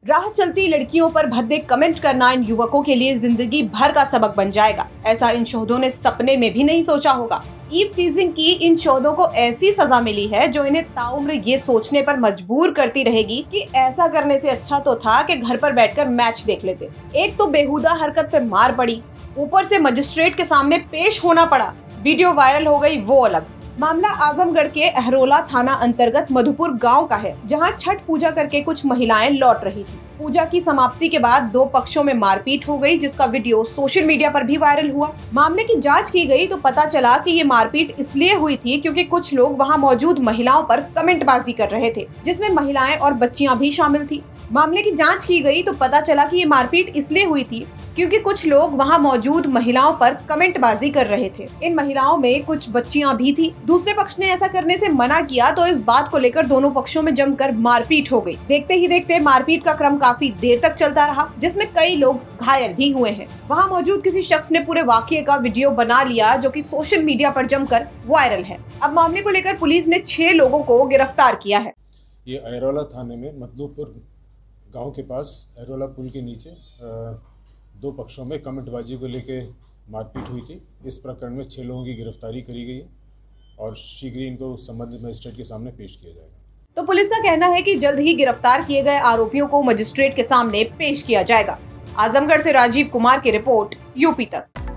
राह चलती लड़कियों पर भद्दे कमेंट करना इन युवकों के लिए जिंदगी भर का सबक बन जाएगा। ऐसा इन शोधों ने सपने में भी नहीं सोचा होगा। ईव टीजिंग की इन शोधों को ऐसी सजा मिली है जो इन्हें ताउम्र ये सोचने पर मजबूर करती रहेगी कि ऐसा करने से अच्छा तो था कि घर पर बैठकर मैच देख लेते। एक तो बेहुदा हरकत पे मार पड़ी, ऊपर से मजिस्ट्रेट के सामने पेश होना पड़ा। वीडियो वायरल हो गई वो अलग। मामला आजमगढ़ के अहरोला थाना अंतर्गत मधुपुर गांव का है, जहां छठ पूजा करके कुछ महिलाएं लौट रही थी। पूजा की समाप्ति के बाद दो पक्षों में मारपीट हो गई, जिसका वीडियो सोशल मीडिया पर भी वायरल हुआ। मामले की जांच की गई तो पता चला कि ये मारपीट इसलिए हुई थी क्योंकि कुछ लोग वहां मौजूद महिलाओं पर कमेंटबाजी कर रहे थे, जिसमें महिलाएं और बच्चियां भी शामिल थी। मामले की जांच की गई तो पता चला कि ये मारपीट इसलिए हुई थी क्योंकि कुछ लोग वहां मौजूद महिलाओं पर कमेंटबाजी कर रहे थे। इन महिलाओं में कुछ बच्चियां भी थी। दूसरे पक्ष ने ऐसा करने से मना किया तो इस बात को लेकर दोनों पक्षों में जमकर मारपीट हो गई। देखते ही देखते मारपीट का क्रम काफी देर तक चलता रहा, जिसमें कई लोग घायल भी हुए हैं। वहाँ मौजूद किसी शख्स ने पूरे वाकये का वीडियो बना लिया, जो कि सोशल मीडिया पर जमकर वायरल है। अब मामले को लेकर पुलिस ने 6 लोगों को गिरफ्तार किया है। ये अहरोला थाने में मधुपुर गांव के पास अहरोला पुल के नीचे दो पक्षों में कमेंटबाजी को लेकर मारपीट हुई थी। इस प्रकरण में 6 लोगों की गिरफ्तारी करी गई है और शीघ्र इनको संबंधित मजिस्ट्रेट के सामने पेश किया जाएगा। तो पुलिस का कहना है कि जल्द ही गिरफ्तार किए गए आरोपियों को मजिस्ट्रेट के सामने पेश किया जाएगा। आजमगढ़ से राजीव कुमार की रिपोर्ट, यूपी तक।